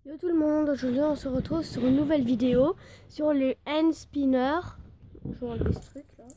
Yo tout le monde, aujourd'hui on se retrouve sur une nouvelle vidéo sur les hand spinners. Je vais enlever ce truc là.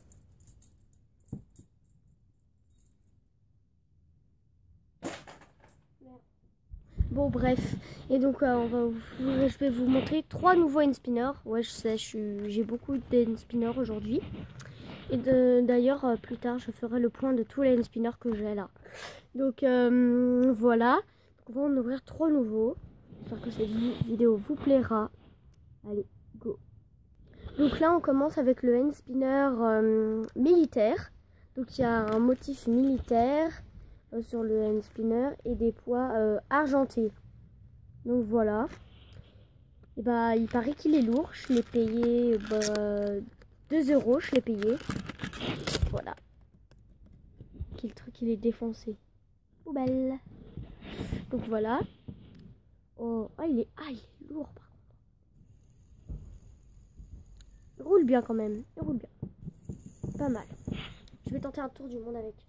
Bon bref, et donc je vais vous montrer 3 nouveaux hand spinners. Ouais je sais, j'ai beaucoup de hand spinners aujourd'hui. Et d'ailleurs plus tard je ferai le point de tous les hand spinners que j'ai là. Donc voilà, donc, on va en ouvrir 3 nouveaux. J'espère que cette vidéo vous plaira. Allez, go. Donc là, on commence avec le hand spinner militaire. Donc il y a un motif militaire sur le hand spinner et des poids argentés. Donc voilà. Et bah, il paraît qu'il est lourd. Je l'ai payé 2 €. Je l'ai payé. Voilà. Le truc, il est défoncé. Poubelle. Donc voilà. Oh, il est lourd par contre. Il roule bien quand même. Il roule bien. Pas mal. Je vais tenter un tour du monde avec.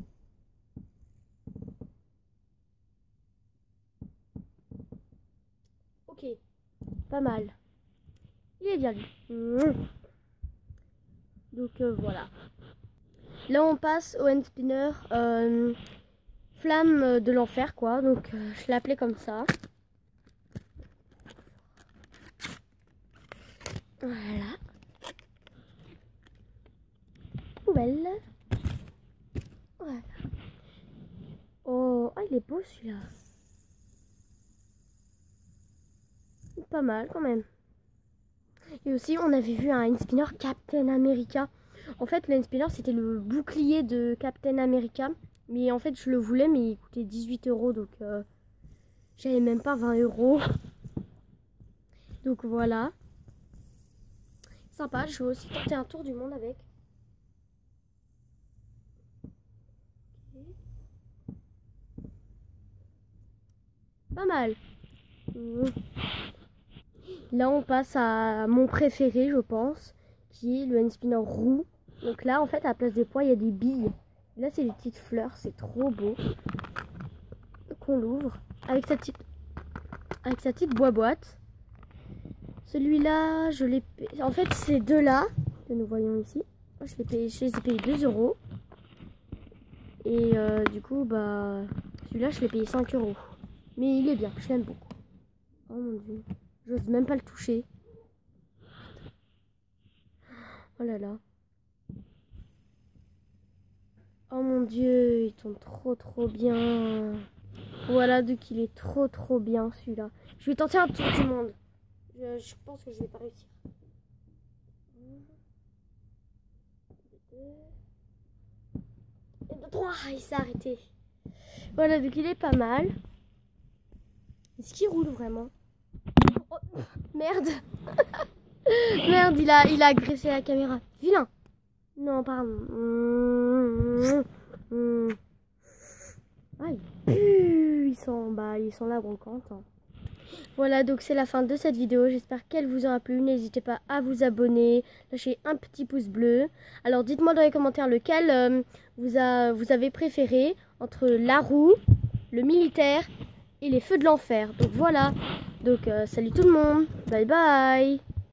Ok. Pas mal. Il est bien lui. Donc voilà. Là on passe au hand spinner flamme de l'enfer quoi. Donc je l'ai appelé comme ça. Voilà. Poubelle. Voilà. Oh, il est beau celui-là. Pas mal quand même. Et aussi, on avait vu un hand spinner Captain America. En fait, le hand spinner, c'était le bouclier de Captain America. Mais en fait, je le voulais, mais il coûtait 18 €. Donc, j'avais même pas 20 €. Donc, voilà. Sympa, je vais aussi tenter un tour du monde avec. Pas mal. Là, on passe à mon préféré, je pense, qui est le hand spinner roux. Donc là, en fait, à la place des poids, il y a des billes. Là, c'est des petites fleurs, c'est trop beau. Donc on l'ouvre avec sa petite boîte. Celui-là, je l'ai payé. En fait, ces deux-là que nous voyons ici, je les ai payés 2 €. Et du coup, bah, celui-là, je l'ai payé 5 €. Mais il est bien, je l'aime beaucoup. Oh mon dieu, j'ose même pas le toucher. Oh là là. Oh mon dieu, il tombe trop bien. Voilà, donc il est trop bien celui-là. Je vais tenter un tour du monde. Je pense que je vais pas réussir. 3, il s'est arrêté. Voilà, donc il est pas mal. Est-ce qu'il roule vraiment? Oh, merde. Merde, il a agressé la caméra. Vilain. Non, pardon. Ah, il pue. Ils sont là brocantes. Hein. Voilà, donc c'est la fin de cette vidéo. J'espère qu'elle vous aura plu. N'hésitez pas à vous abonner. Lâchez un petit pouce bleu. Alors, dites-moi dans les commentaires lequel vous avez préféré entre la roue, le militaire et les feux de l'enfer. Donc voilà. Donc, salut tout le monde. Bye bye.